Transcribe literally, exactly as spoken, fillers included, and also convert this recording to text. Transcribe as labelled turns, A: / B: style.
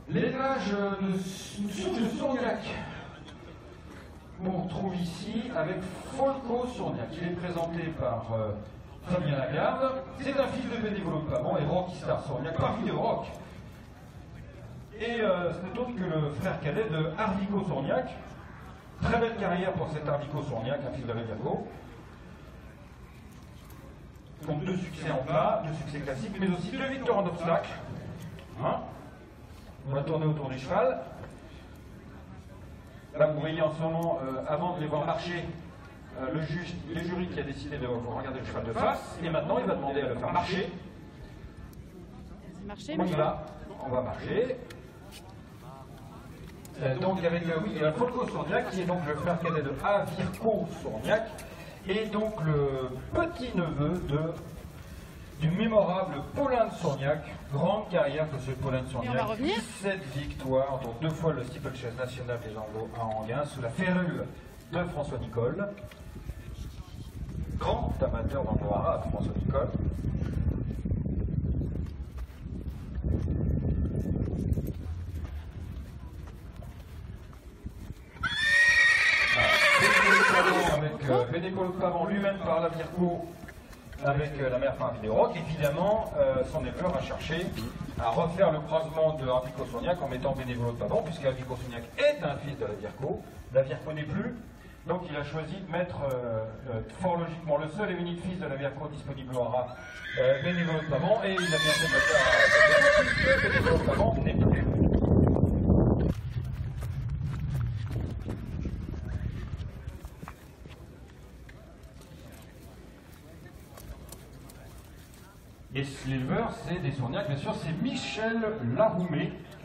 A: L'élevage de souche de Sourgnac. On retrouve ici avec Folco Sourgnac. Il est présenté par euh, Fabien Lagarde. C'est un fils de bénévoloppement et Rockstar Sourgnac, parmi de rock. Et euh, ce n'est autre que le frère cadet de Arvico Sourgnac. Très belle carrière pour cet Arvico Sourgnac, un fils de Révirgo. Donc deux succès en plat, deux succès classiques, mais aussi deux victoires en obstacle. Hein, on va tourner autour du cheval. Là, vous voyez en ce moment, euh, avant de les voir marcher, euh, le, juge, le jury qui a décidé de regarder le cheval de face. Et maintenant, il va demander à le faire marcher.
B: Marcher,
A: on y va, on va marcher. Euh, donc avec euh, oui, euh, Folco Sourgnac, qui est donc le frère cadet de Arvico Sourgnac, et donc le petit-neveu de du mémorable Paulin de Sourgnac, grande carrière de ce Paulin de Sourgnac, dix-sept victoires, dont deux fois le steeplechase national des Anglos à Anguin, sous la férule de François Nicole. Grand amateur d'Anglo-Arabe, François Nicole. Avec euh, bénévoloppement lui-même par la Virco, avec euh, la mère par Vidéoroc, évidemment, euh, son éleveur a cherché à refaire le croisement de Arvico Sourgnac en mettant bénévoloppement, puisque Arvico Sourgnac est un fils de la Virco, la Virco n'est plus, donc il a choisi de mettre euh, euh, fort logiquement le seul et unique fils de la Virco disponible en rat, euh, bénévoloppement, et il a bien fait de mettre à bénévoloppement n'est plus. Et l'éleveur, c'est des Sourgnac, bien sûr, c'est Michel Laroumé,